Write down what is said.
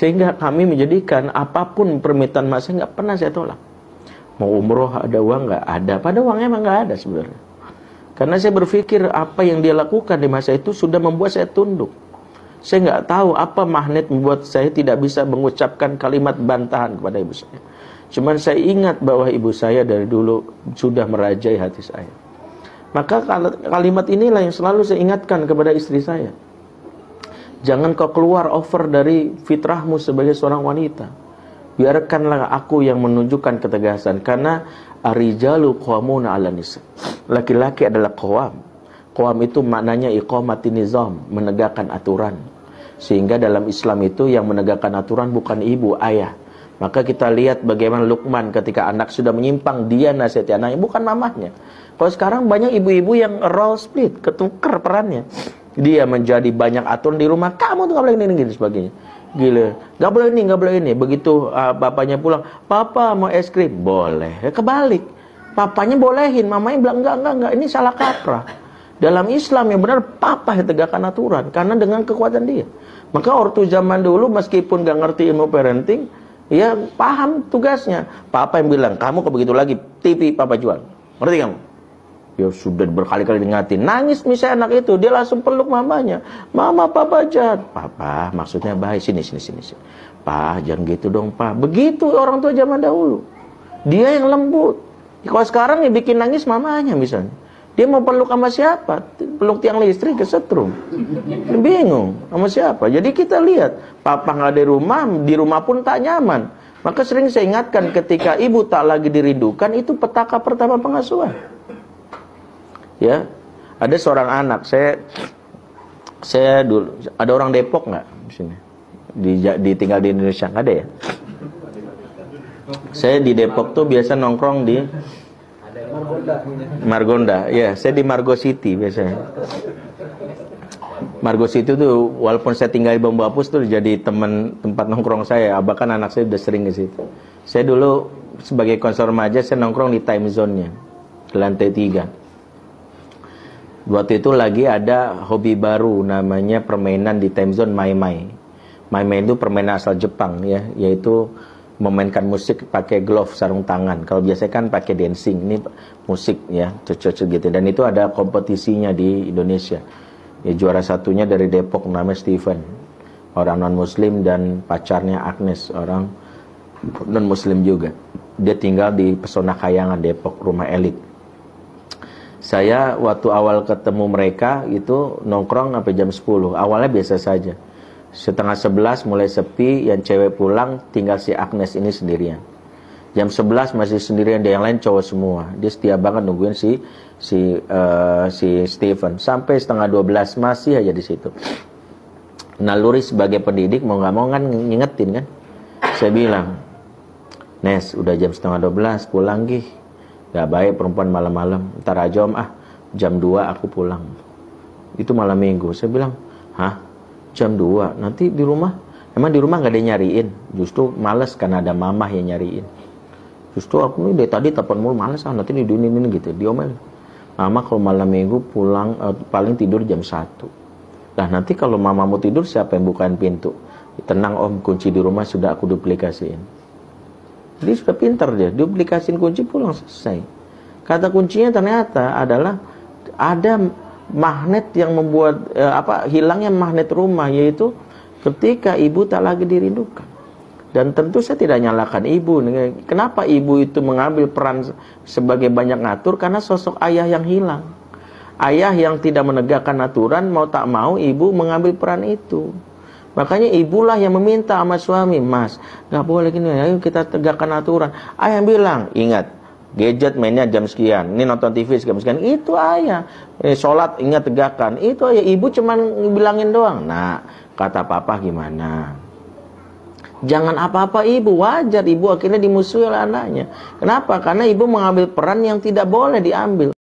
Sehingga kami menjadikan apapun permintaan mak saya nggak pernah saya tolak. Mau umroh ada uang nggak? Ada. Pada uangnya emang nggak ada sebenarnya. Karena saya berpikir apa yang dia lakukan di masa itu sudah membuat saya tunduk. Saya nggak tahu apa magnet membuat saya tidak bisa mengucapkan kalimat bantahan kepada ibu saya. Cuman saya ingat bahwa ibu saya dari dulu sudah merajai hati saya. Maka kalimat inilah yang selalu saya ingatkan kepada istri saya. Jangan kau keluar over dari fitrahmu sebagai seorang wanita. Biarkanlah aku yang menunjukkan ketegasan. Karena ar-rijalu qawwamuna 'alan nisa. Laki-laki adalah qawam. Qawam itu maknanya iqamatin nizam, menegakkan aturan. Sehingga dalam Islam itu yang menegakkan aturan bukan ibu, ayah. Maka kita lihat bagaimana Luqman ketika anak sudah menyimpang, dia nasihati anaknya, bukan mamahnya. Kalau sekarang banyak ibu-ibu yang role split, ketukar perannya. Dia menjadi banyak aturan di rumah, kamu tuh gak boleh ini, gini sebagainya. Gila, gak boleh ini, gak boleh ini. Begitu bapaknya pulang, papa mau es krim, boleh. Kebalik, papanya bolehin, mamanya bilang enggak, ini salah kaprah. Dalam Islam yang benar, papa yang tegakkan aturan, karena dengan kekuatan dia. Maka ortu zaman dulu meskipun gak ngerti ilmu parenting, ya paham tugasnya. Papa yang bilang, kamu kok begitu lagi, TV papa jual. Ngerti kamu? Ya sudah berkali-kali diingatin. Nangis misalnya anak itu, dia langsung peluk mamanya. Mama, papa jahat. Papa, maksudnya baik. Sini. Pak, jangan gitu dong, Pak. Begitu orang tua zaman dahulu. Dia yang lembut. Kalau sekarang ya bikin nangis mamanya misalnya. Dia mau peluk sama siapa? Peluk tiang listrik, kesetrum. Bingung sama siapa. Jadi kita lihat, papa nggak di rumah pun tak nyaman. Maka sering saya ingatkan ketika ibu tak lagi dirindukan, itu petaka pertama pengasuhan. Ya, ada seorang anak saya dulu ada orang Depok nggak di sini? Tinggal di Indonesia nggak ada ya? Saya di Depok tuh biasa nongkrong di Margonda. Ya, saya di Margo City biasanya. Margo City tuh walaupun saya tinggal di Bambu Apus tuh jadi tempat nongkrong saya. Bahkan anak saya udah sering ke situ. Saya dulu sebagai konselor remaja saya nongkrong di time zone-nya, di lantai 3. Waktu itu lagi ada hobi baru namanya permainan di time zone Mai-Mai. Mai-Mai itu permainan asal Jepang ya, yaitu memainkan musik pakai glove sarung tangan. Kalau biasanya kan pakai dancing, ini musik ya, cocok gitu. Dan itu ada kompetisinya di Indonesia. Ya, juara satunya dari Depok namanya Steven, orang non muslim, dan pacarnya Agnes, orang non muslim juga. Dia tinggal di Pesona Kayangan Depok, rumah elit. Saya waktu awal ketemu mereka itu nongkrong sampai jam 10. Awalnya biasa saja. Setengah 11 mulai sepi, yang cewek pulang, tinggal si Agnes ini sendirian. Jam 11 masih sendirian, dia yang lain cowok semua. Dia setia banget nungguin si Steven. Sampai setengah 12 masih aja di situ. Naluri sebagai pendidik mau nggak mau kan ngingetin kan. Saya bilang, Nes, udah jam setengah 12 pulang gih. Gak baik perempuan malam-malam. Ntar aja om, jam 2 aku pulang. Itu malam minggu. Saya bilang, hah? Jam 2? Nanti di rumah? Emang di rumah gak ada yang nyariin? Justru males karena ada mamah yang nyariin. Justru aku nih dari tadi telepon mulu, males nanti ini gitu. Diomelin. Mama kalau malam minggu pulang paling tidur jam 1. Nah nanti kalau mama mau tidur siapa yang bukain pintu? Tenang om, kunci di rumah sudah aku duplikasiin. Dia sudah pintar dia, duplikasiin kunci pulang selesai. Kata kuncinya ternyata adalah ada magnet yang membuat hilangnya magnet rumah, yaitu ketika ibu tak lagi dirindukan. Dan tentu saya tidak nyalakan ibu. Kenapa ibu itu mengambil peran sebagai banyak ngatur? Karena sosok ayah yang hilang. Ayah yang tidak menegakkan aturan, mau tak mau ibu mengambil peran itu. Makanya ibulah yang meminta sama suami, Mas, gak boleh gini, ayo kita tegakkan aturan. Ayah bilang, ingat, gadget mainnya jam sekian, ini nonton TV jam sekian, itu ayah. Sholat ingat tegakkan, itu ayah. Ibu cuman bilangin doang. Nah, kata papa gimana? Jangan apa-apa ibu, wajar ibu akhirnya dimusuhi oleh anaknya. Kenapa? Karena ibu mengambil peran yang tidak boleh diambil.